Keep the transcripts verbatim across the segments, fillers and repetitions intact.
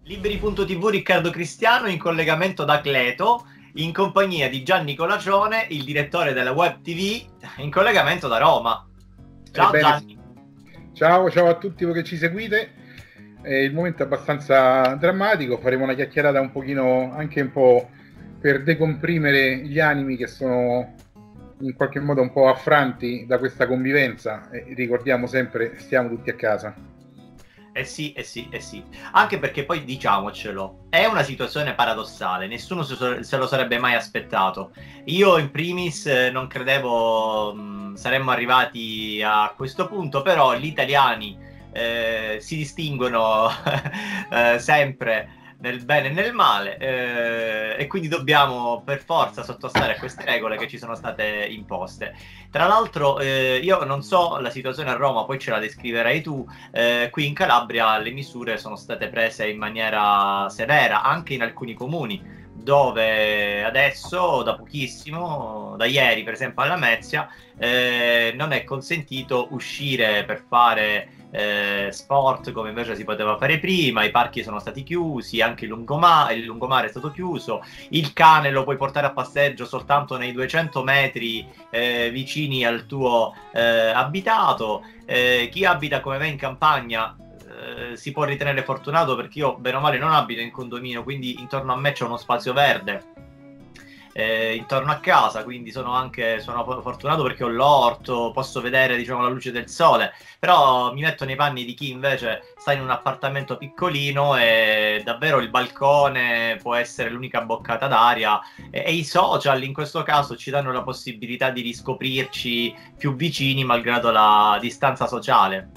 Liberi punto tivù, Riccardo Cristiano in collegamento da Cleto, in compagnia di Gianni Colacione, il direttore della Web T V, in collegamento da Roma. Ciao Ebbene, Gianni. ciao, ciao a tutti voi che ci seguite. Eh, il momento è abbastanza drammatico, faremo una chiacchierata un pochino, anche un po' per decomprimere gli animi che sono in qualche modo un po' affranti da questa convivenza. E ricordiamo sempre, stiamo tutti a casa. Eh sì, eh sì, eh sì. Anche perché poi diciamocelo, è una situazione paradossale, nessuno se se lo sarebbe mai aspettato. Io in primis eh, non credevo mh, saremmo arrivati a questo punto, però gli italiani eh, si distinguono eh, sempre nel bene e nel male eh, e quindi dobbiamo per forza sottostare a queste regole che ci sono state imposte. Tra l'altro eh, io non so la situazione a Roma, poi ce la descriverai tu. Eh, qui in Calabria le misure sono state prese in maniera severa anche in alcuni comuni, dove adesso da pochissimo, da ieri per esempio a Lamezia, eh, non è consentito uscire per fare eh, sport come invece si poteva fare prima. I parchi sono stati chiusi, anche il lungomare, il lungomare è stato chiuso, il cane lo puoi portare a passeggio soltanto nei duecento metri eh, vicini al tuo eh, abitato. Eh, chi abita come me in campagna eh, si può ritenere fortunato, perché io bene o male non abito in condominio, quindi intorno a me c'è uno spazio verde eh, intorno a casa, quindi sono anche sono fortunato perché ho l'orto, posso vedere diciamo la luce del sole. Però mi metto nei panni di chi invece sta in un appartamento piccolino e davvero il balcone può essere l'unica boccata d'aria, e, e i social in questo caso ci danno la possibilità di riscoprirci più vicini malgrado la distanza sociale.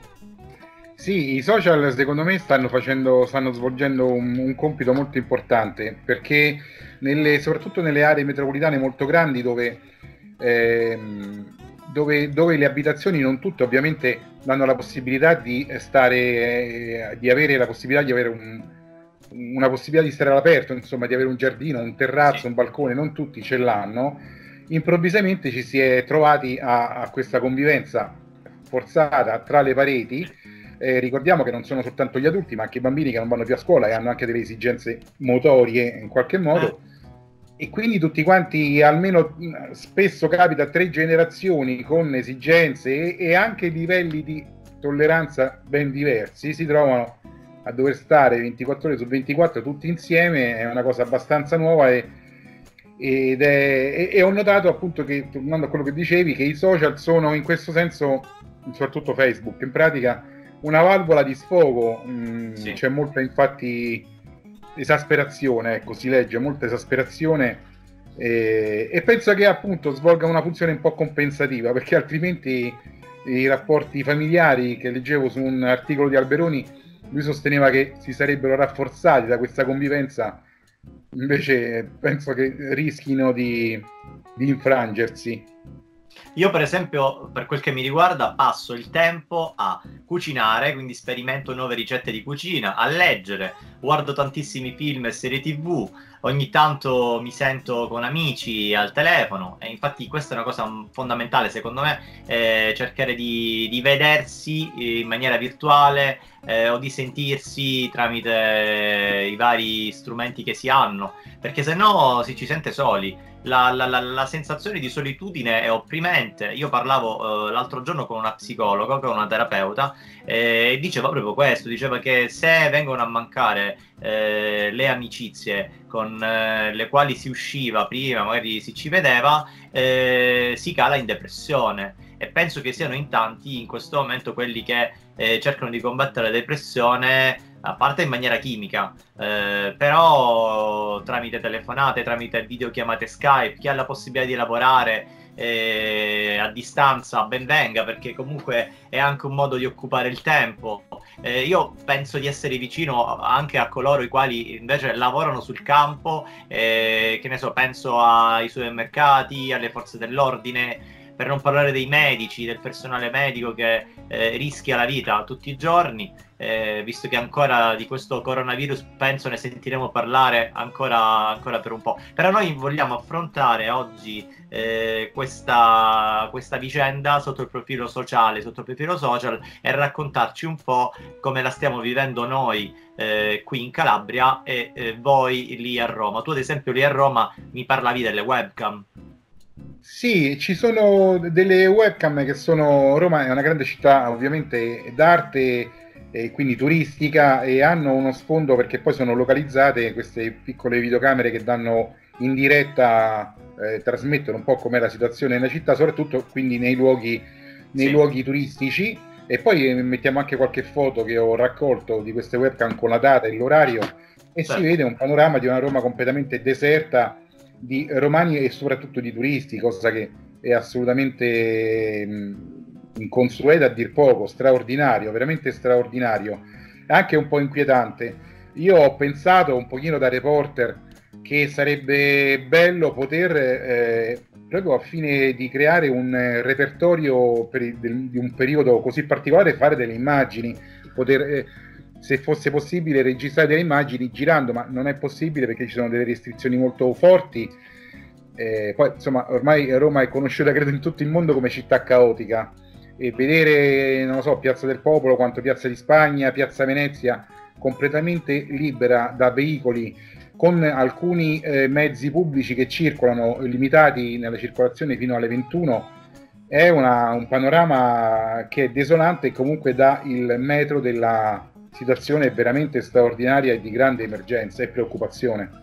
Sì, i social secondo me stanno facendo, stanno svolgendo un, un compito molto importante, perché nelle, soprattutto nelle aree metropolitane molto grandi dove, ehm, dove, dove le abitazioni, non tutte ovviamente, danno la possibilità di stare, eh, di avere la possibilità di avere un, una possibilità di stare all'aperto, insomma, di avere un giardino, un terrazzo, Sì. un balcone, non tutti ce l'hanno. Improvvisamente ci si è trovati a, a questa convivenza forzata tra le pareti. Eh, ricordiamo che non sono soltanto gli adulti, ma anche i bambini che non vanno più a scuola e hanno anche delle esigenze motorie in qualche modo. E quindi tutti quanti, almeno spesso capita, tre generazioni con esigenze e, e anche livelli di tolleranza ben diversi, si trovano a dover stare ventiquattro ore su ventiquattro tutti insieme. È una cosa abbastanza nuova e, ed è, e, e ho notato appunto che, tornando a quello che dicevi, che i social sono in questo senso, soprattutto Facebook, in pratica una valvola di sfogo. Mm, Sì. c'è molta infatti esasperazione, ecco, si legge molta esasperazione, eh, e penso che appunto svolga una funzione un po' compensativa, perché altrimenti i rapporti familiari, che leggevo su un articolo di Alberoni, lui sosteneva che si sarebbero rafforzati da questa convivenza, invece penso che rischino di, di infrangersi. Io per esempio, per quel che mi riguarda, passo il tempo a cucinare, quindi sperimento nuove ricette di cucina, a leggere, guardo tantissimi film e serie tv, ogni tanto mi sento con amici al telefono, e infatti questa è una cosa fondamentale secondo me, eh, cercare di, di vedersi in maniera virtuale eh, o di sentirsi tramite i vari strumenti che si hanno, perché se no si ci sente soli. La, la, la, la sensazione di solitudine è opprimente. Io parlavo eh, l'altro giorno con una psicologa, con una terapeuta, eh, e diceva proprio questo, diceva che se vengono a mancare eh, le amicizie con eh, le quali si usciva prima, magari si ci vedeva, eh, si cala in depressione, e penso che siano in tanti in questo momento quelli che eh, cercano di combattere la depressione, a parte in maniera chimica, eh, però tramite telefonate, tramite videochiamate Skype. Chi ha la possibilità di lavorare eh, a distanza, ben venga, perché comunque è anche un modo di occupare il tempo. Eh, io penso di essere vicino anche a coloro i quali invece lavorano sul campo, eh, che ne so, penso ai supermercati, alle forze dell'ordine, per non parlare dei medici, del personale medico che eh, rischia la vita tutti i giorni, eh, visto che ancora di questo coronavirus penso ne sentiremo parlare ancora, ancora per un po'. Però noi vogliamo affrontare oggi eh, questa, questa vicenda sotto il profilo sociale, sotto il profilo social, e raccontarci un po' come la stiamo vivendo noi eh, qui in Calabria e eh, voi lì a Roma. Tu ad esempio lì a Roma mi parlavi delle webcam. Sì, ci sono delle webcam che sono... Roma è una grande città ovviamente d'arte e quindi turistica, e hanno uno sfondo perché poi sono localizzate queste piccole videocamere che danno in diretta, eh, trasmettono un po' com'è la situazione nella città, soprattutto quindi nei luoghi, nei Sì. luoghi turistici. E poi mettiamo anche qualche foto che ho raccolto di queste webcam con la data e l'orario, e Certo. si vede un panorama di una Roma completamente deserta di romani e soprattutto di turisti, cosa che è assolutamente mh, inconsueta a dir poco, straordinario, veramente straordinario, anche un po' inquietante. Io ho pensato un pochino da reporter che sarebbe bello poter eh, proprio a fine di creare un eh, repertorio per il, del, di un periodo così particolare, fare delle immagini, poter eh, se fosse possibile registrare delle immagini girando, ma non è possibile perché ci sono delle restrizioni molto forti. Eh, poi insomma ormai Roma è conosciuta credo in tutto il mondo come città caotica, e vedere, non lo so, Piazza del Popolo quanto Piazza di Spagna, Piazza Venezia completamente libera da veicoli, con alcuni eh, mezzi pubblici che circolano limitati nella circolazione fino alle ventuno, è una, un panorama che è desolante e comunque dà il metro della situazione veramente straordinaria e di grande emergenza e preoccupazione.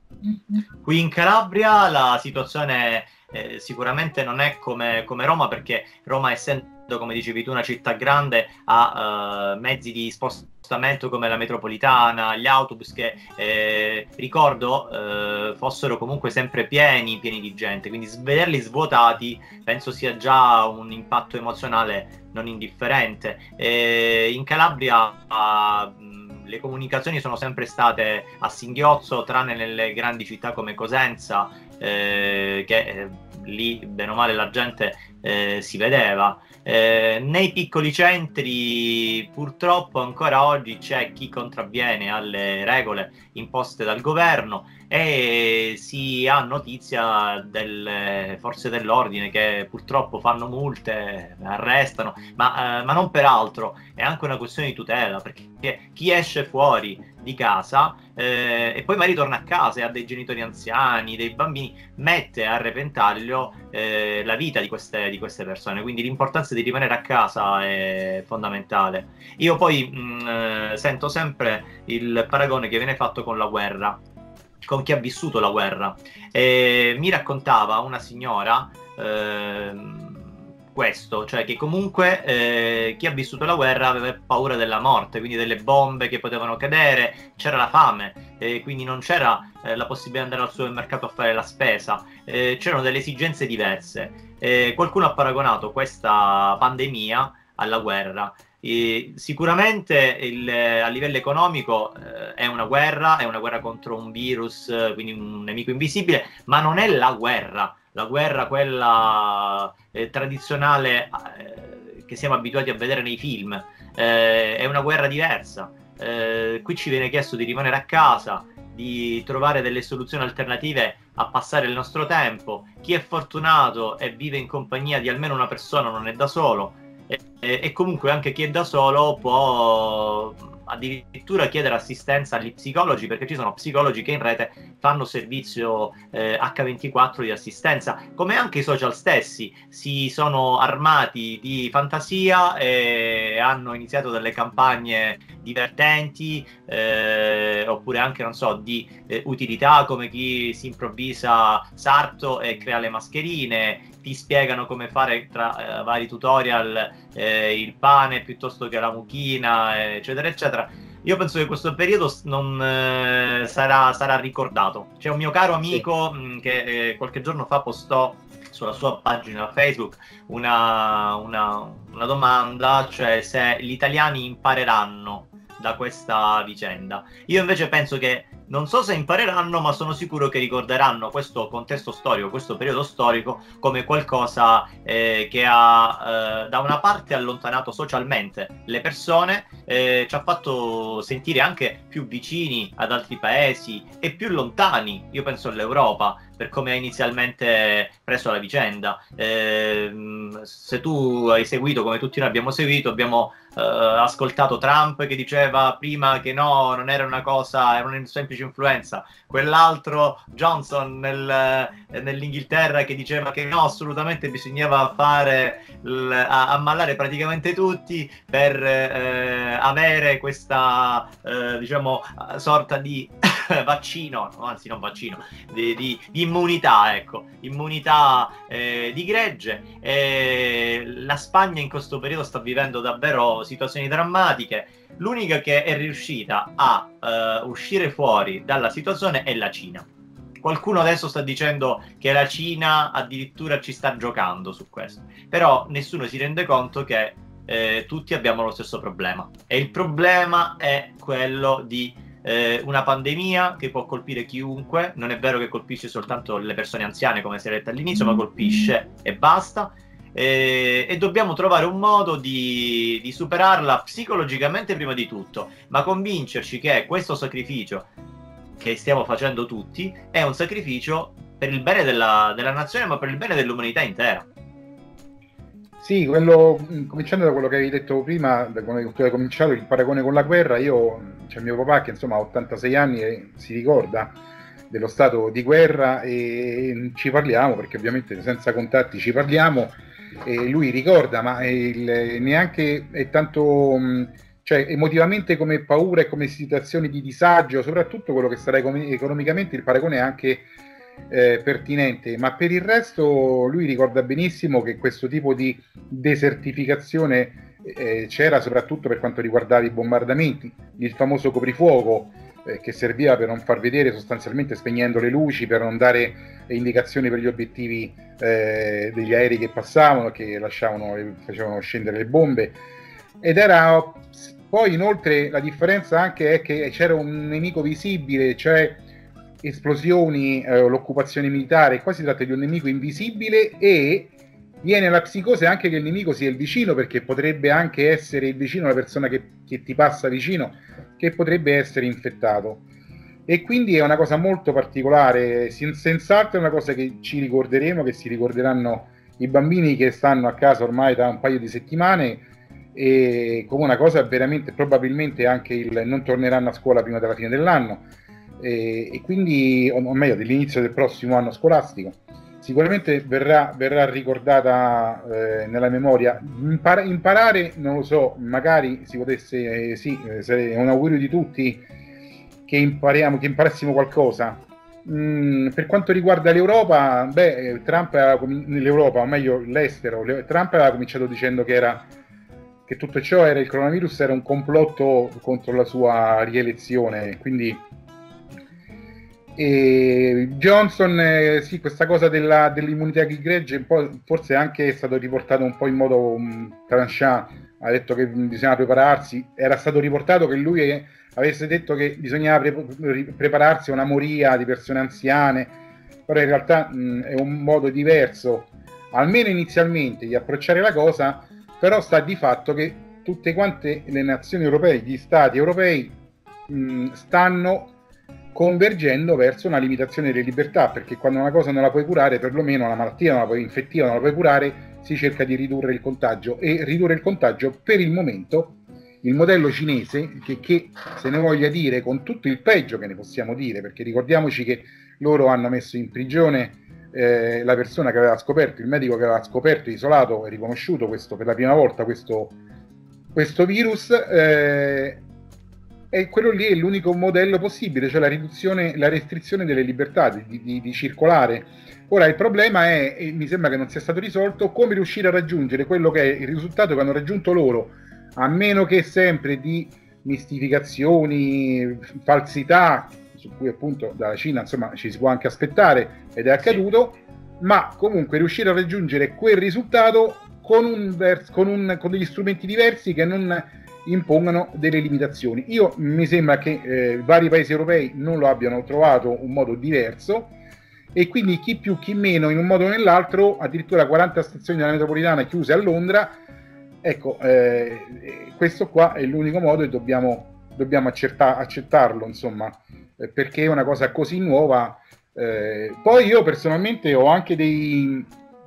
Qui in Calabria la situazione eh, sicuramente non è come, come Roma, perché Roma, essendo, come dicevi tu, una città grande, ha eh, mezzi di spostamento come la metropolitana, gli autobus che eh, ricordo eh, fossero comunque sempre pieni, pieni di gente, quindi vederli svuotati penso sia già un impatto emozionale non indifferente. E in Calabria uh, le comunicazioni sono sempre state a singhiozzo, tranne nelle grandi città come Cosenza, eh, che eh, lì bene o male la gente eh, si vedeva. Eh, nei piccoli centri purtroppo ancora oggi c'è chi contravviene alle regole imposte dal governo e si ha notizia delle forze dell'ordine che purtroppo fanno multe, arrestano, ma, eh, ma non per altro, è anche una questione di tutela, perché chi esce fuori di casa eh, e poi magari torna a casa e ha dei genitori anziani, dei bambini, mette a repentaglio eh, la vita di queste, di queste persone, quindi l'importanza di rimanere a casa è fondamentale. Io poi mh, eh, sento sempre il paragone che viene fatto con la guerra, con chi ha vissuto la guerra. E mi raccontava una signora eh, questo, cioè che comunque eh, chi ha vissuto la guerra aveva paura della morte, quindi delle bombe che potevano cadere, c'era la fame, eh, quindi non c'era eh, la possibilità di andare al supermercato a fare la spesa, eh, c'erano delle esigenze diverse. Eh, qualcuno ha paragonato questa pandemia alla guerra. E sicuramente il, a livello economico eh, è una guerra, è una guerra contro un virus, quindi un nemico invisibile, ma non è la guerra, la guerra quella eh, tradizionale eh, che siamo abituati a vedere nei film, eh, è una guerra diversa. Eh, qui ci viene chiesto di rimanere a casa, di trovare delle soluzioni alternative a passare il nostro tempo. Chi è fortunato e vive in compagnia di almeno una persona non è da solo. E, e comunque anche chi è da solo può addirittura chiedere assistenza agli psicologi, perché ci sono psicologi che in rete fanno servizio eh, acca ventiquattro di assistenza, come anche i social stessi si sono armati di fantasia e hanno iniziato delle campagne divertenti eh, oppure anche non so di eh, utilità, come chi si improvvisa sarto e crea le mascherine, ti spiegano come fare tra eh, vari tutorial eh, il pane piuttosto che la mucchina, eccetera eccetera. Io penso che questo periodo non eh, sarà, sarà ricordato. C'è un mio caro amico sì. mh, che eh, qualche giorno fa postò sulla sua pagina Facebook una, una, una domanda, cioè se gli italiani impareranno da questa vicenda. Io invece penso che Non so se impareranno, ma sono sicuro che ricorderanno questo contesto storico, questo periodo storico, come qualcosa eh, che ha eh, da una parte allontanato socialmente le persone, eh, ci ha fatto sentire anche più vicini ad altri paesi e più lontani, io penso all'Europa, per come ha inizialmente preso la vicenda. Eh, se tu hai seguito, come tutti noi abbiamo seguito, abbiamo eh, ascoltato Trump che diceva prima che no, non era una cosa, era una semplice influenza, quell'altro Johnson nel, nell'Inghilterra che diceva che no, assolutamente bisognava fare l, a, ammalare praticamente tutti per eh, avere questa eh, diciamo sorta di vaccino, anzi non vaccino, di, di, di immunità, ecco, immunità eh, di gregge. Eh, la Spagna in questo periodo sta vivendo davvero situazioni drammatiche. L'unica che è riuscita a uh, uscire fuori dalla situazione è la Cina. Qualcuno adesso sta dicendo che la Cina addirittura ci sta giocando su questo, però nessuno si rende conto che eh, tutti abbiamo lo stesso problema, e il problema è quello di eh, una pandemia che può colpire chiunque. Non è vero che colpisce soltanto le persone anziane, come si è detto all'inizio, ma colpisce e basta. E, e dobbiamo trovare un modo di, di superarla psicologicamente prima di tutto, ma convincerci che questo sacrificio che stiamo facendo tutti è un sacrificio per il bene della, della nazione, ma per il bene dell'umanità intera. Sì, quello, cominciando da quello che avevi detto prima, da quando tu hai cominciato il paragone con la guerra, io, c'è mio papà che insomma ha ottantasei anni e si ricorda dello stato di guerra e ci parliamo, perché ovviamente senza contatti ci parliamo, e lui ricorda, ma il, neanche è tanto, cioè emotivamente come paura e come situazioni di disagio, soprattutto quello che sarà economicamente, il paragone è anche eh, pertinente, ma per il resto lui ricorda benissimo che questo tipo di desertificazione eh, c'era soprattutto per quanto riguardava i bombardamenti, il famoso coprifuoco eh, che serviva per non far vedere, sostanzialmente spegnendo le luci, per non dare indicazioni per gli obiettivi eh, degli aerei che passavano, che lasciavano, facevano scendere le bombe. Ed era poi inoltre la differenza anche è che c'era un nemico visibile, cioè esplosioni, eh, l'occupazione militare. Qua si tratta di un nemico invisibile e viene la psicosi anche che il nemico sia il vicino, perché potrebbe anche essere il vicino, la persona che, che ti passa vicino, che potrebbe essere infettato. E quindi è una cosa molto particolare, senz'altro è una cosa che ci ricorderemo, che si ricorderanno i bambini che stanno a casa ormai da un paio di settimane, e come una cosa veramente, probabilmente anche il non torneranno a scuola prima della fine dell'anno, e, e quindi, o meglio, dell'inizio del prossimo anno scolastico. Sicuramente verrà, verrà ricordata eh, nella memoria. Impara, imparare, non lo so, magari si potesse, eh, sì, eh, è un augurio di tutti che impariamo, che imparassimo qualcosa. Mm, per quanto riguarda l'Europa, beh, Trump aveva, l'Europa, o meglio l'estero, Trump aveva cominciato dicendo che era che tutto ciò era il coronavirus, era un complotto contro la sua rielezione, quindi e Johnson, eh, sì, questa cosa della, dell'immunità di gregge un po', forse anche è stato riportato un po' in modo um, tranchant, ha detto che bisognava prepararsi, era stato riportato che lui avesse detto che bisognava pre- prepararsi a una moria di persone anziane, però in realtà mh, è un modo diverso, almeno inizialmente, di approcciare la cosa, però sta di fatto che tutte quante le nazioni europee, gli stati europei mh, stanno convergendo verso una limitazione delle libertà, perché quando una cosa non la puoi curare, perlomeno una malattia non la puoi infettiva, non la puoi curare, si cerca di ridurre il contagio, e ridurre il contagio per il momento il modello cinese, che, che se ne voglia dire con tutto il peggio che ne possiamo dire, perché ricordiamoci che loro hanno messo in prigione eh, la persona che aveva scoperto, il medico che aveva scoperto, isolato e riconosciuto questo per la prima volta questo, questo virus, eh, e quello lì è l'unico modello possibile, cioè la riduzione, la restrizione delle libertà di, di, di circolare. Ora il problema è, e mi sembra che non sia stato risolto, come riuscire a raggiungere quello che è il risultato che hanno raggiunto loro, a meno che sempre di mistificazioni, falsità, su cui appunto dalla Cina insomma ci si può anche aspettare, ed è accaduto, sì. Ma comunque riuscire a raggiungere quel risultato con, un vers- con, un, con degli strumenti diversi che non impongano delle limitazioni. Io mi sembra che eh, vari paesi europei non lo abbiano trovato un modo diverso, e quindi chi più chi meno in un modo o nell'altro, addirittura quaranta stazioni della metropolitana chiuse a Londra. Ecco, eh, questo qua è l'unico modo e dobbiamo, dobbiamo accerta- accettarlo, insomma, eh, perché è una cosa così nuova. Eh, poi io personalmente ho anche dei,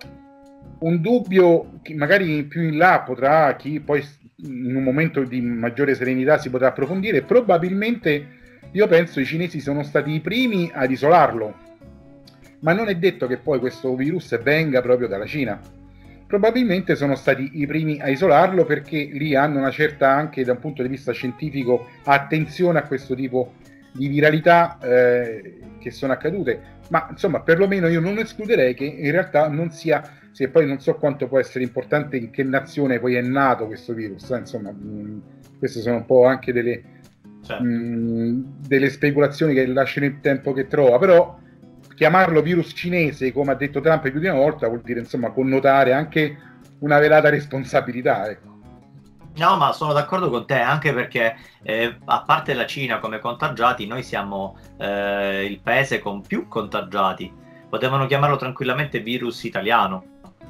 un dubbio che magari più in là potrà, chi poi in un momento di maggiore serenità si potrà approfondire. Probabilmente io penso i cinesi sono stati i primi ad isolarlo, ma non è detto che poi questo virus venga proprio dalla Cina. Probabilmente sono stati i primi a isolarlo, perché lì hanno una certa, anche da un punto di vista scientifico, attenzione a questo tipo di viralità eh, che sono accadute. Ma insomma, perlomeno io non escluderei che in realtà non sia, se poi non so quanto può essere importante in che nazione poi è nato questo virus, eh, insomma, mh, queste sono un po' anche delle, certo. mh, delle speculazioni che lasciano il tempo che trova, però chiamarlo virus cinese, come ha detto Trump più di una volta, vuol dire insomma connotare anche una velata responsabilità, ecco. No, ma sono d'accordo con te, anche perché eh, a parte la Cina come contagiati, noi siamo eh, il paese con più contagiati. Potevano chiamarlo tranquillamente virus italiano.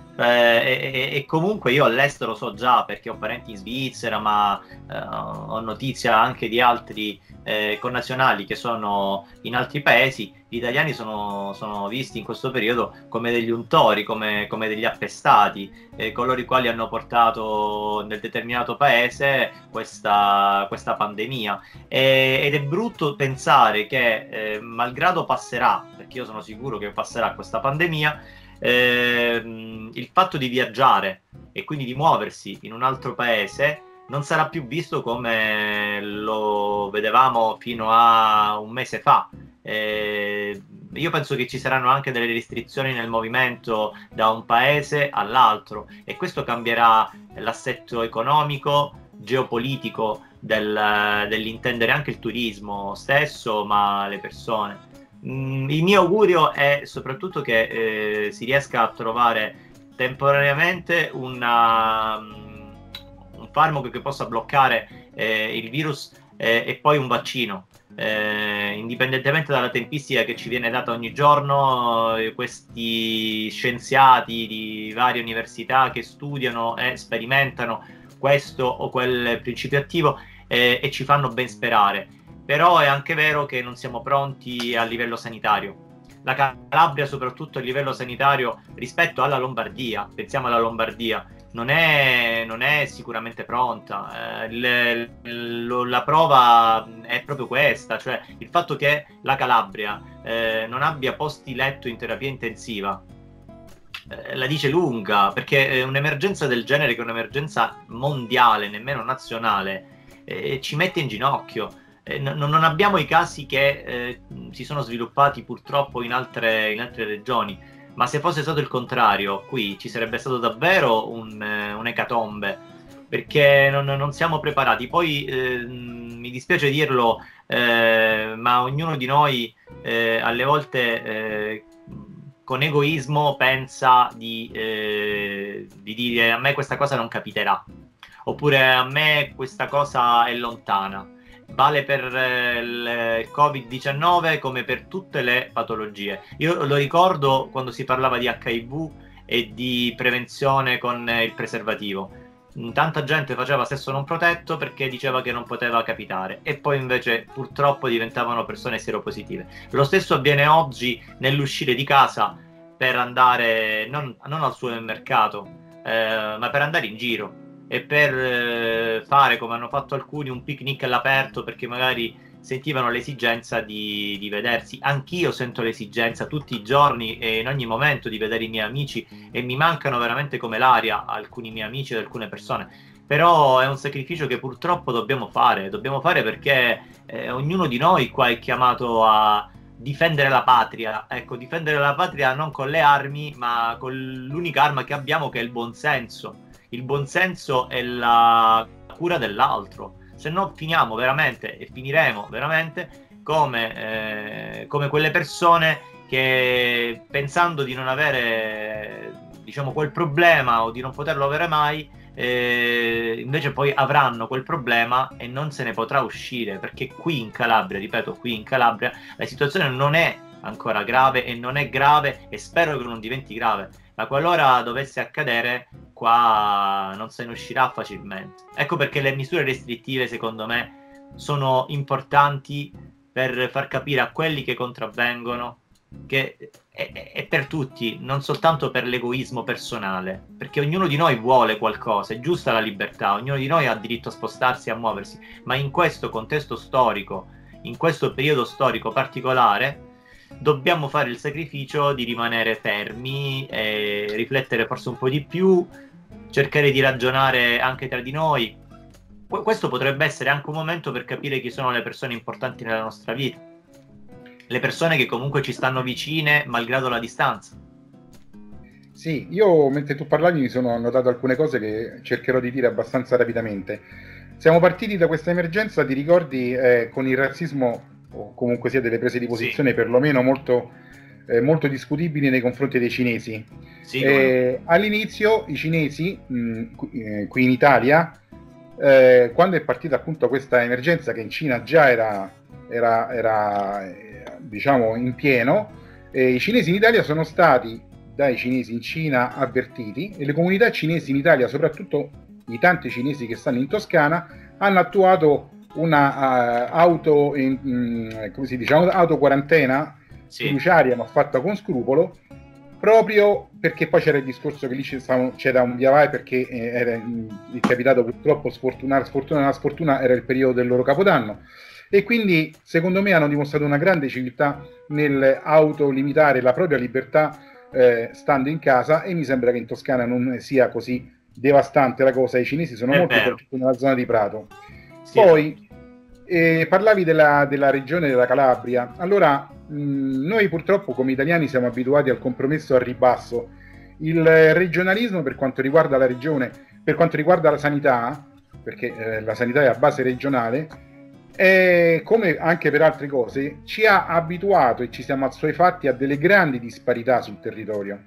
Eh, e, e comunque io all'estero so già, perché ho parenti in Svizzera, ma eh, ho notizia anche di altri eh, connazionali che sono in altri paesi. Gli italiani sono, sono visti in questo periodo come degli untori, come, come degli appestati, eh, coloro i quali hanno portato nel determinato paese questa, questa pandemia. E, ed è brutto pensare che, eh, malgrado passerà, perché io sono sicuro che passerà questa pandemia, Eh, il fatto di viaggiare e quindi di muoversi in un altro paese non sarà più visto come lo vedevamo fino a un mese fa. Eh, io penso che ci saranno anche delle restrizioni nel movimento da un paese all'altro, e questo cambierà l'assetto economico, geopolitico del, dell'intendere anche il turismo stesso, ma le persone. Il mio augurio è soprattutto che eh, si riesca a trovare temporaneamente una, un farmaco che possa bloccare eh, il virus eh, e poi un vaccino. Eh, indipendentemente dalla tempistica che ci viene data ogni giorno, eh, questi scienziati di varie università che studiano e sperimentano questo o quel principio attivo eh, e ci fanno ben sperare. Però è anche vero che non siamo pronti a livello sanitario. La Calabria, soprattutto a livello sanitario, rispetto alla Lombardia, pensiamo alla Lombardia, non è, non è sicuramente pronta. Eh, le, lo, la prova è proprio questa, cioè il fatto che la Calabria eh, non abbia posti letto in terapia intensiva eh, la dice lunga, perché un'emergenza del genere, che è un'emergenza mondiale, nemmeno nazionale, eh, ci mette in ginocchio. Eh, no, non abbiamo i casi che eh, si sono sviluppati purtroppo in altre, in altre regioni, ma se fosse stato il contrario, qui ci sarebbe stato davvero un, eh, un'ecatombe, perché non, non siamo preparati. Poi eh, mi dispiace dirlo, eh, ma ognuno di noi eh, alle volte eh, con egoismo pensa di, eh, di dire: a me questa cosa non capiterà, oppure a me questa cosa è lontana. Vale per il covid diciannove come per tutte le patologie. Io lo ricordo quando si parlava di acca i vu e di prevenzione con il preservativo. Tanta gente faceva sesso non protetto perché diceva che non poteva capitare, e poi invece purtroppo diventavano persone seropositive. Lo stesso avviene oggi nell'uscire di casa per andare non, non al supermercato, eh, ma per andare in giro e per eh, fare, come hanno fatto alcuni, un picnic all'aperto, perché magari sentivano l'esigenza di, di vedersi. Anch'io sento l'esigenza tutti i giorni e in ogni momento di vedere i miei amici, e mi mancano veramente come l'aria alcuni miei amici ed alcune persone. Però è un sacrificio che purtroppo dobbiamo fare, dobbiamo fare perché eh, ognuno di noi qua è chiamato a difendere la patria. Ecco, difendere la patria non con le armi, ma con l'unica arma che abbiamo, che è il buonsenso. Il buonsenso è la cura dell'altro, se no finiamo veramente, e finiremo veramente come, eh, come quelle persone che, pensando di non avere, diciamo, quel problema o di non poterlo avere mai, eh, invece poi avranno quel problema e non se ne potrà uscire, perché qui in Calabria, ripeto, qui in Calabria la situazione non è ancora grave e non è grave e spero che non diventi grave, ma qualora dovesse accadere qua non se ne uscirà facilmente. Ecco perché le misure restrittive secondo me sono importanti per far capire a quelli che contravvengono che è, è per tutti, non soltanto per l'egoismo personale, perché ognuno di noi vuole qualcosa, è giusta la libertà, ognuno di noi ha diritto a spostarsi, a muoversi, ma in questo contesto storico, in questo periodo storico particolare, dobbiamo fare il sacrificio di rimanere fermi e riflettere forse un po' di più, cercare di ragionare anche tra di noi. Questo potrebbe essere anche un momento per capire chi sono le persone importanti nella nostra vita, le persone che comunque ci stanno vicine malgrado la distanza. Sì, io mentre tu parlavi mi sono annotato alcune cose che cercherò di dire abbastanza rapidamente. Siamo partiti da questa emergenza, ti ricordi, eh, con il razzismo o comunque sia delle prese di posizione, sì, perlomeno molto, eh, molto discutibili nei confronti dei cinesi. Sì, eh, all'inizio i cinesi, mh, qui, eh, qui in Italia, eh, quando è partita appunto questa emergenza che in Cina già era, era, era eh, diciamo in pieno, eh, i cinesi in Italia sono stati dai cinesi in Cina avvertiti e le comunità cinesi in Italia, soprattutto i tanti cinesi che stanno in Toscana, hanno attuato una uh, auto, in, in, come si dice, autoquarantena, sì, fiduciaria ma fatta con scrupolo, proprio perché poi c'era il discorso che lì c'era un via vai perché eh, era il capitato purtroppo sfortuna, sfortuna, una sfortuna era il periodo del loro capodanno e quindi secondo me hanno dimostrato una grande civiltà nel autolimitare la propria libertà eh, stando in casa, e mi sembra che in Toscana non sia così devastante la cosa. I cinesi sono è molto soprattutto nella zona di Prato. Sì, poi eh, parlavi della, della regione della Calabria. Allora mh, noi purtroppo come italiani siamo abituati al compromesso al ribasso. Il regionalismo per quanto riguarda la regione, per quanto riguarda la sanità, perché eh, la sanità è a base regionale, e come anche per altre cose ci ha abituato e ci siamo assuefatti a delle grandi disparità sul territorio.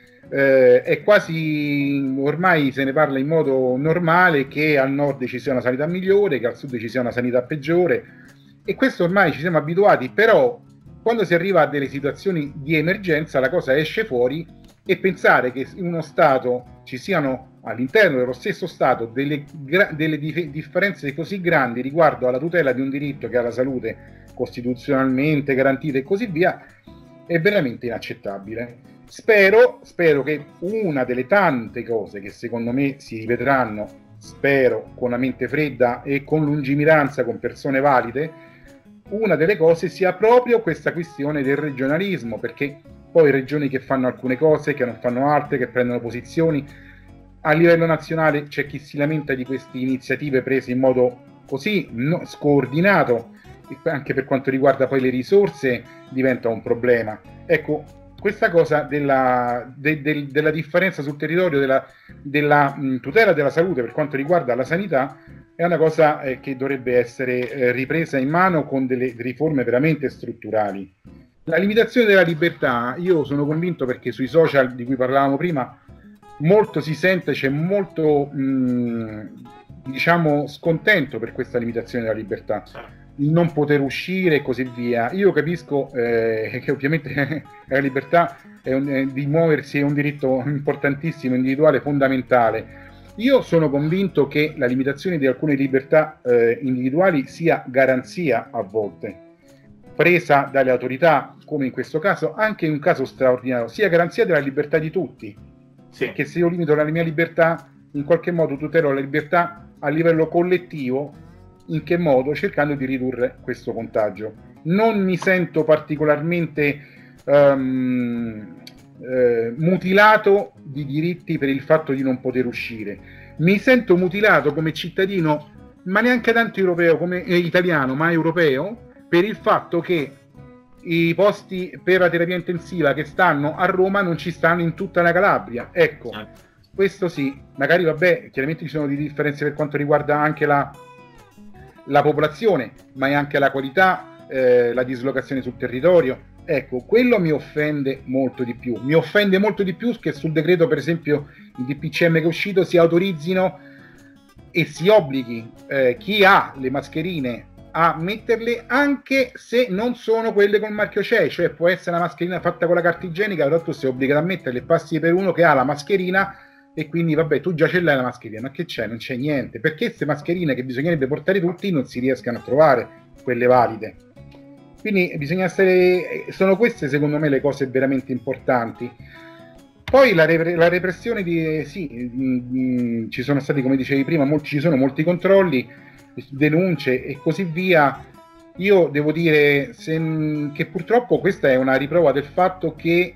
Eh, è quasi ormai se ne parla in modo normale che al nord ci sia una sanità migliore, che al sud ci sia una sanità peggiore, e questo ormai ci siamo abituati, però quando si arriva a delle situazioni di emergenza la cosa esce fuori, e pensare che in uno Stato ci siano all'interno dello stesso Stato delle, delle dif- differenze così grandi riguardo alla tutela di un diritto che è la salute costituzionalmente garantita e così via è veramente inaccettabile. Spero, spero che una delle tante cose che secondo me si rivedranno, spero con la mente fredda e con lungimiranza, con persone valide, una delle cose sia proprio questa questione del regionalismo, perché poi regioni che fanno alcune cose, che non fanno altre, che prendono posizioni. A livello nazionale c'è chi si lamenta di queste iniziative prese in modo così no, scoordinato, anche per quanto riguarda poi le risorse diventa un problema. Ecco, questa cosa della, de, de, della differenza sul territorio, della, della mh, tutela della salute per quanto riguarda la sanità, è una cosa eh, che dovrebbe essere eh, ripresa in mano con delle riforme veramente strutturali. La limitazione della libertà, io sono convinto, perché sui social di cui parlavamo prima molto si sente, c'è molto mh, diciamo scontento per questa limitazione della libertà, il non poter uscire e così via. Io capisco eh, che ovviamente la libertà è un, è, di muoversi è un diritto importantissimo, individuale, fondamentale. Io sono convinto che la limitazione di alcune libertà eh, individuali sia garanzia a volte, presa dalle autorità, come in questo caso, anche in un caso straordinario, sia garanzia della libertà di tutti. Sì. Perché se io limito la mia libertà, in qualche modo tutelo la libertà a livello collettivo, in che modo? Cercando di ridurre questo contagio. Non mi sento particolarmente um, eh, mutilato di diritti per il fatto di non poter uscire. Mi sento mutilato come cittadino, ma neanche tanto europeo come eh, italiano, ma europeo, per il fatto che i posti per la terapia intensiva che stanno a Roma non ci stanno in tutta la Calabria. Ecco, questo sì, magari vabbè, chiaramente ci sono di differenze per quanto riguarda anche la, la popolazione, ma è anche la qualità, eh, la dislocazione sul territorio. Ecco, quello mi offende molto di più. Mi offende molto di più che sul decreto, per esempio, il D P C M che è uscito, si autorizzino e si obblighi eh, chi ha le mascherine a metterle anche se non sono quelle col marchio C E, cioè può essere una mascherina fatta con la carta igienica, però tu sei obbligato a metterle, passi per uno che ha la mascherina e quindi vabbè, tu già ce l'hai la mascherina, ma che c'è? Non c'è niente, perché queste mascherine che bisognerebbe portare tutti non si riescano a trovare, quelle valide. Quindi bisogna essere, sono queste secondo me le cose veramente importanti. Poi la, repre- la repressione di, sì, mh, mh, ci sono stati, come dicevi prima, molti, ci sono molti controlli, denunce e così via. Io devo dire se, che purtroppo questa è una riprova del fatto che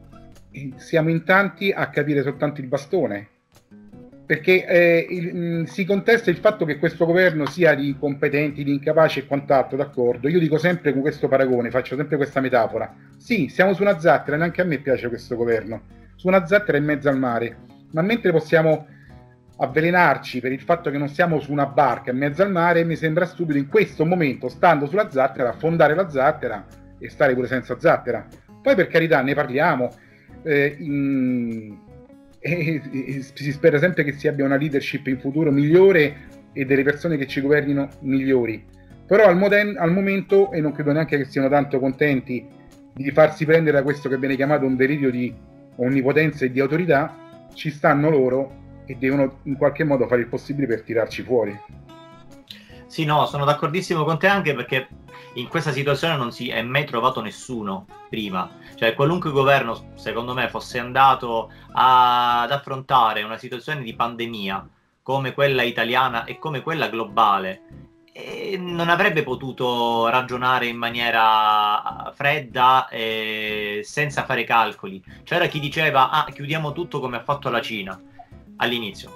siamo in tanti a capire soltanto il bastone, perché eh, il, mh, si contesta il fatto che questo governo sia di incompetenti, di incapaci e quant'altro, d'accordo. Io dico sempre con questo paragone, faccio sempre questa metafora: sì, siamo su una zattera, neanche a me piace questo governo, su una zattera in mezzo al mare, ma mentre possiamo avvelenarci per il fatto che non siamo su una barca in mezzo al mare, mi sembra stupido in questo momento, stando sulla zattera, affondare la zattera e stare pure senza zattera. Poi per carità ne parliamo, eh, in... e, e si spera sempre che si abbia una leadership in futuro migliore e delle persone che ci governino migliori, però al, moden- al momento, e non credo neanche che siano tanto contenti di farsi prendere da questo che viene chiamato un delirio di onnipotenza e di autorità, ci stanno loro e devono in qualche modo fare il possibile per tirarci fuori. Sì, no, sono d'accordissimo con te, anche perché in questa situazione non si è mai trovato nessuno prima. Cioè, qualunque governo, secondo me, fosse andato a, ad affrontare una situazione di pandemia come quella italiana e come quella globale, e non avrebbe potuto ragionare in maniera fredda e senza fare calcoli. C'era chi diceva: ah, chiudiamo tutto come ha fatto la Cina all'inizio,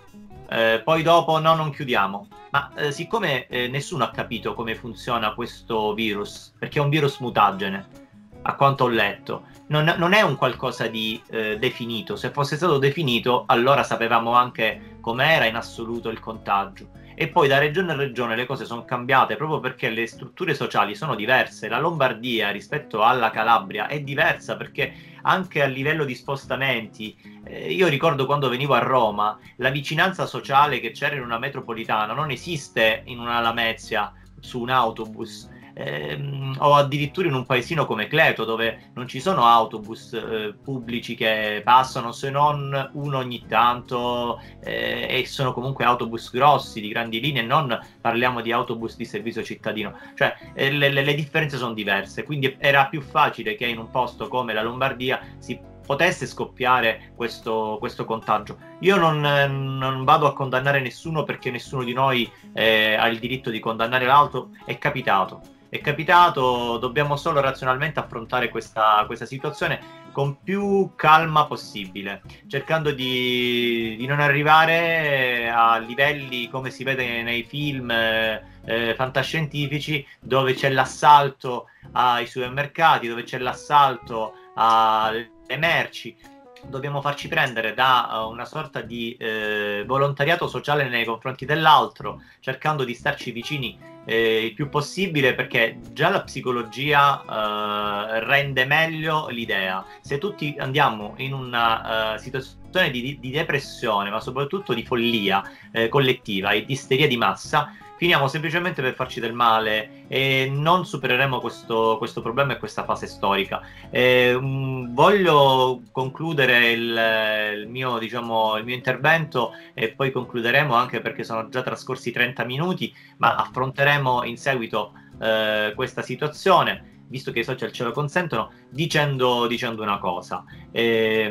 eh, poi dopo no, non chiudiamo. Ma eh, siccome eh, nessuno ha capito come funziona questo virus, perché è un virus mutagene, a quanto ho letto, non, non è un qualcosa di eh, definito. Se fosse stato definito, allora sapevamo anche com'era in assoluto il contagio. E poi da regione a regione le cose sono cambiate proprio perché le strutture sociali sono diverse. La Lombardia rispetto alla Calabria è diversa, perché anche a livello di spostamenti, eh, io ricordo quando venivo a Roma, la vicinanza sociale che c'era in una metropolitana non esiste in una Lamezia su un autobus, ehm, o addirittura in un paesino come Cleto, dove non ci sono autobus eh, pubblici che passano, se non uno ogni tanto, eh, e sono comunque autobus grossi di grandi linee, non parliamo di autobus di servizio cittadino. Cioè eh, le, le differenze sono diverse, quindi era più facile che in un posto come la Lombardia si potesse scoppiare questo, questo contagio. Io non, non vado a condannare nessuno, perché nessuno di noi eh, ha il diritto di condannare l'altro. È capitato, è capitato, dobbiamo solo razionalmente affrontare questa, questa situazione con più calma possibile, cercando di, di non arrivare a livelli come si vede nei film eh, eh, fantascientifici, dove c'è l'assalto ai supermercati, dove c'è l'assalto alle merci. Dobbiamo farci prendere da uh, una sorta di eh, volontariato sociale nei confronti dell'altro, cercando di starci vicini eh, il più possibile, perché già la psicologia eh, rende meglio l'idea. Se tutti andiamo in una uh, situazione di, di depressione, ma soprattutto di follia eh, collettiva e di isteria di massa, finiamo semplicemente per farci del male e non supereremo questo, questo problema e questa fase storica. Eh, mh, voglio concludere il, il, mio, diciamo, il mio intervento, e poi concluderemo, anche perché sono già trascorsi trenta minuti, ma affronteremo in seguito eh, questa situazione, visto che i social ce lo consentono, dicendo, dicendo una cosa. Eh,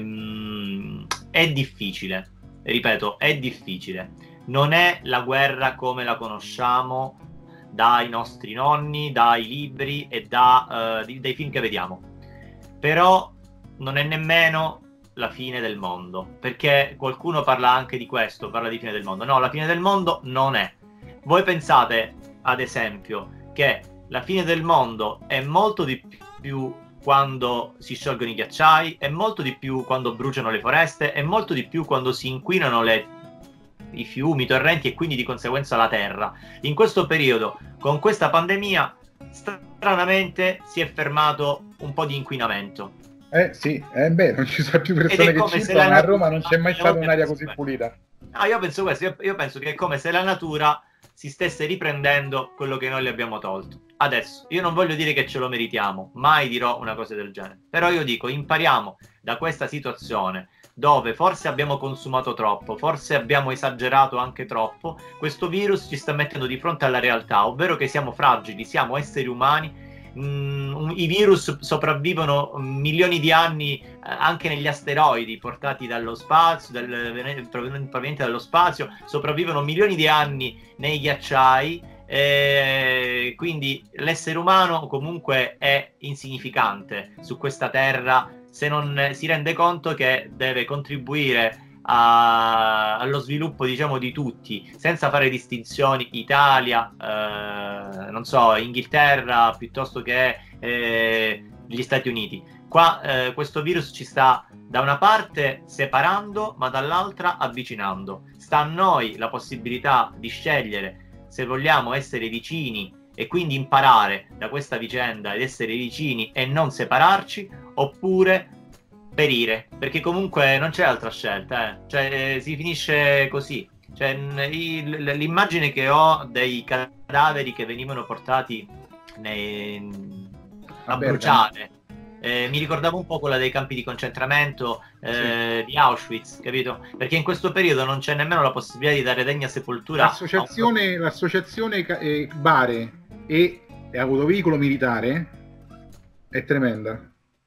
mh, è difficile, ripeto, è difficile. Non è la guerra come la conosciamo dai nostri nonni, dai libri e da, uh, dai film che vediamo. Però non è nemmeno la fine del mondo, perché qualcuno parla anche di questo, parla di fine del mondo. No, la fine del mondo non è. Voi pensate, ad esempio, che la fine del mondo è molto di più quando si sciolgono i ghiacciai, è molto di più quando bruciano le foreste, è molto di più quando si inquinano le i fiumi, i torrenti e quindi di conseguenza la terra. In questo periodo, con questa pandemia, stranamente si è fermato un po' di inquinamento, Eh sì, eh, beh, non ci sono più persone che circolano, a Roma non c'è mai stata un'aria così pulita. No, io penso questo, io, io penso che è come se la natura si stesse riprendendo quello che noi le abbiamo tolto. Adesso, io non voglio dire che ce lo meritiamo, mai dirò una cosa del genere, però io dico, impariamo da questa situazione dove forse abbiamo consumato troppo, forse abbiamo esagerato anche troppo. Questo virus ci sta mettendo di fronte alla realtà, ovvero che siamo fragili, siamo esseri umani. Mm, i virus sopravvivono milioni di anni eh, anche negli asteroidi portati dallo spazio, dal, provenienti dallo spazio, sopravvivono milioni di anni nei ghiacciai, eh, quindi l'essere umano comunque è insignificante su questa terra se non si rende conto che deve contribuire a, allo sviluppo, diciamo, di tutti, senza fare distinzioni. Italia, eh, non so, Inghilterra, piuttosto che eh, gli Stati Uniti. Qua eh, questo virus ci sta da una parte separando, ma dall'altra avvicinando. Sta a noi la possibilità di scegliere se vogliamo essere vicini e quindi imparare da questa vicenda ed essere vicini e non separarci, oppure perire, perché comunque non c'è altra scelta, eh. Cioè si finisce così. Cioè, l'immagine che ho dei cadaveri che venivano portati nei, a bruciare eh, mi ricordava un po' quella dei campi di concentramento eh, sì. di Auschwitz, capito? Perché in questo periodo non c'è nemmeno la possibilità di dare degna sepoltura. L'associazione, un... l'associazione eh, Bare e autoveicolo militare è tremenda.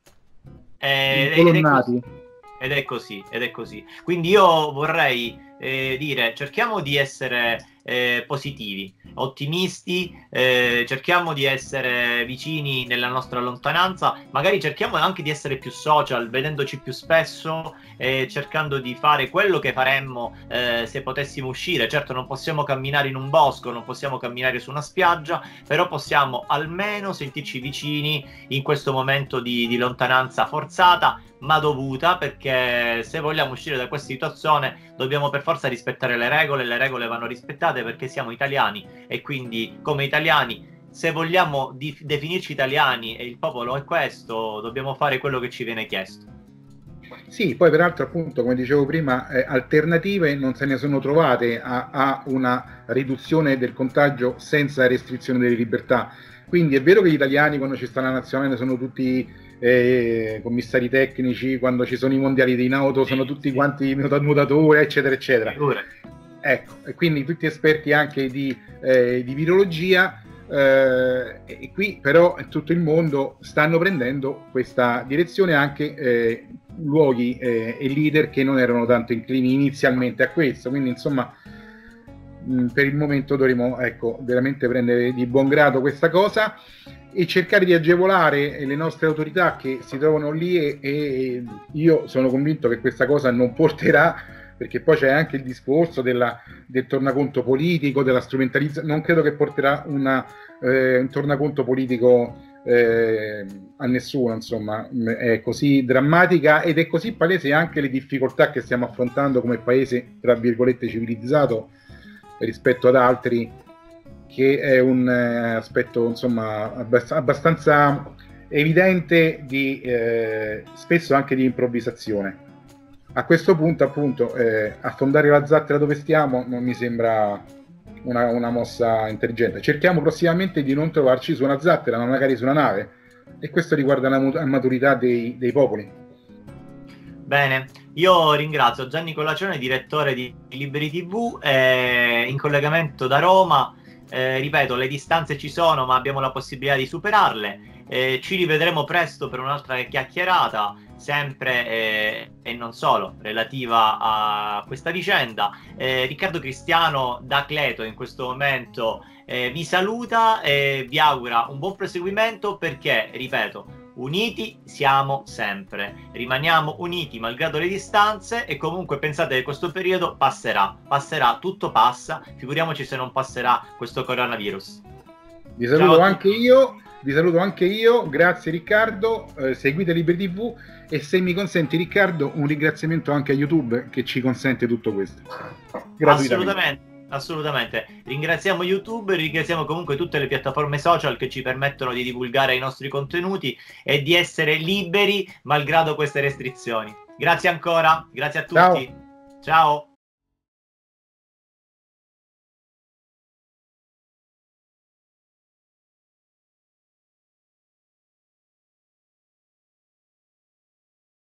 Eh, ed, è così, ed è così, ed è così. Quindi io vorrei eh, dire, cerchiamo di essere eh, positivi, ottimisti, eh, cerchiamo di essere vicini nella nostra lontananza, magari cerchiamo anche di essere più social, vedendoci più spesso e cercando di fare quello che faremmo eh, se potessimo uscire. Certo non possiamo camminare in un bosco, non possiamo camminare su una spiaggia, però possiamo almeno sentirci vicini in questo momento di, di lontananza forzata ma dovuta, perché se vogliamo uscire da questa situazione dobbiamo per forza rispettare le regole. Le regole vanno rispettate perché siamo italiani e quindi come italiani, se vogliamo di- definirci italiani e il popolo è questo, dobbiamo fare quello che ci viene chiesto. Sì, poi peraltro appunto come dicevo prima eh, alternative non se ne sono trovate a, a una riduzione del contagio senza restrizione delle libertà. Quindi è vero che gli italiani quando ci sta la nazionale sono tutti eh, commissari tecnici, quando ci sono i mondiali in auto sono tutti sì. quanti nuotatori, eccetera, eccetera. Figure. Ecco, e quindi tutti esperti anche di, eh, di virologia, eh, e qui però in tutto il mondo stanno prendendo questa direzione anche eh, luoghi eh, e leader che non erano tanto inclini inizialmente a questo, quindi insomma mh, per il momento dovremo ecco, veramente prendere di buon grado questa cosa e cercare di agevolare le nostre autorità che si trovano lì e, e io sono convinto che questa cosa non porterà, perché poi c'è anche il discorso della, del tornaconto politico, della strumentalizzazione, non credo che porterà una, eh, un tornaconto politico eh, a nessuno, insomma, è così drammatica ed è così palese anche le difficoltà che stiamo affrontando come paese, tra virgolette, civilizzato rispetto ad altri, che è un eh, aspetto insomma abbast- abbastanza evidente di eh, spesso anche di improvvisazione. A questo punto appunto eh, affondare la zattera dove stiamo non mi sembra una, una mossa intelligente. Cerchiamo prossimamente di non trovarci su una zattera ma magari su una nave, e questo riguarda la mut- maturità dei, dei popoli. Bene, io ringrazio Gianni Collacione, direttore di Liberi tivù, eh, in collegamento da Roma. Eh, ripeto, le distanze ci sono, ma abbiamo la possibilità di superarle. Eh, ci rivedremo presto per un'altra chiacchierata, sempre eh, e non solo, relativa a questa vicenda. Eh, Riccardo Cristiano da Cleto in questo momento eh, vi saluta e vi augura un buon proseguimento perché, ripeto, uniti siamo sempre, rimaniamo uniti malgrado le distanze e comunque pensate che questo periodo passerà, passerà, tutto passa, figuriamoci se non passerà questo coronavirus. Vi saluto anche io, vi saluto anche io, grazie Riccardo, eh, seguite Liberi tivù e se mi consenti Riccardo un ringraziamento anche a YouTube che ci consente tutto questo. Assolutamente. assolutamente. Ringraziamo YouTube, ringraziamo comunque tutte le piattaforme social che ci permettono di divulgare i nostri contenuti e di essere liberi malgrado queste restrizioni. Grazie ancora, grazie a tutti. Ciao. Ciao.